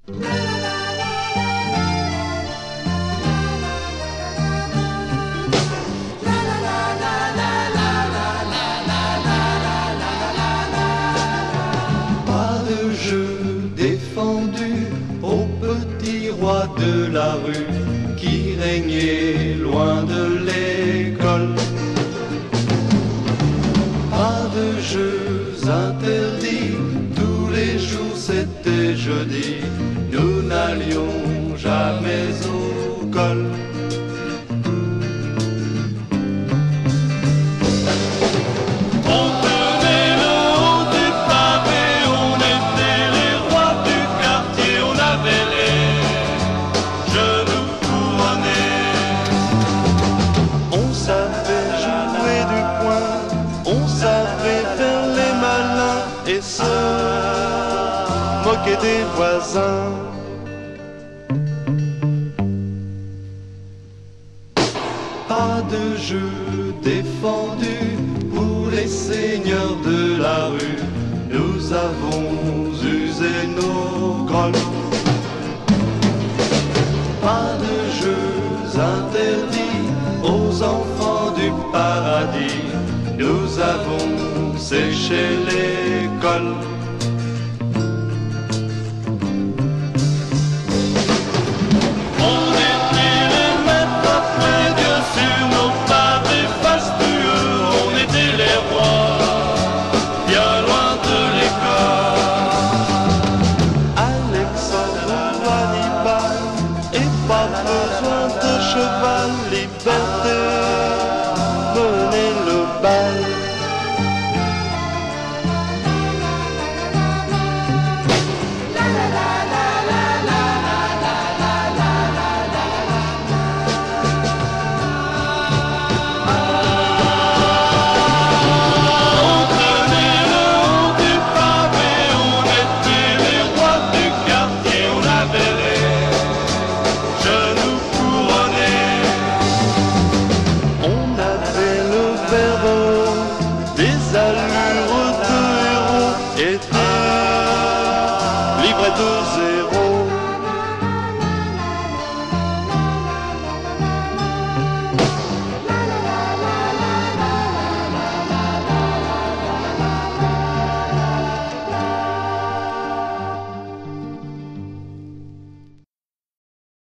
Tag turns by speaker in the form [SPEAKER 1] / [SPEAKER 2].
[SPEAKER 1] Pas de jeu défendu au petit roi de la rue qui régnait loin de l'école. Pas de jeux interdits, tous les jours c'était jeudi, nous n'allions jamais au col. On tenait le haut du pavé, on était les rois du quartier, on avait les genoux couronnés. On savait jouer du poing, on savait faire les malins et se moquer des voisins. Pas de jeu défendu pour les seigneurs de la rue, nous avons usé nos grolles. Pas de jeux interdits aux enfants du paradis, nous avons séché l'école. On était les maîtres après Dieu sur nos pavés fastueux, on était les rois, bien loin de l'école. Alexandre ou Hannibal, et pas besoin de cheval, liberté, menez le bal.